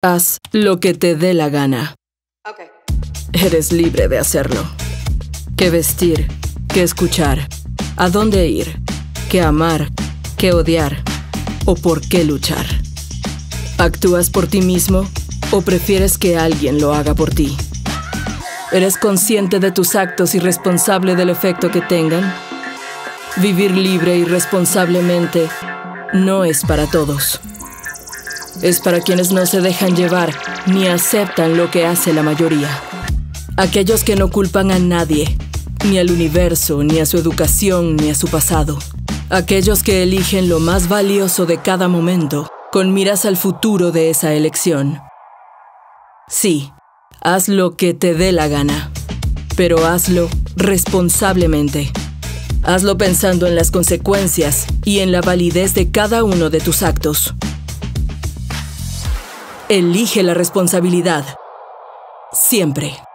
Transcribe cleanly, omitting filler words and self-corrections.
Haz lo que te dé la gana. Okay. Eres libre de hacerlo. Qué vestir, qué escuchar, a dónde ir, qué amar, qué odiar o por qué luchar. ¿Actúas por ti mismo o prefieres que alguien lo haga por ti? ¿Eres consciente de tus actos y responsable del efecto que tengan? Vivir libre y responsablemente no es para todos. Es para quienes no se dejan llevar ni aceptan lo que hace la mayoría. Aquellos que no culpan a nadie, ni al universo, ni a su educación, ni a su pasado. Aquellos que eligen lo más valioso de cada momento, con miras al futuro de esa elección. Sí, haz lo que te dé la gana, pero hazlo responsablemente. Hazlo pensando en las consecuencias y en la validez de cada uno de tus actos. Elige la responsabilidad. Siempre.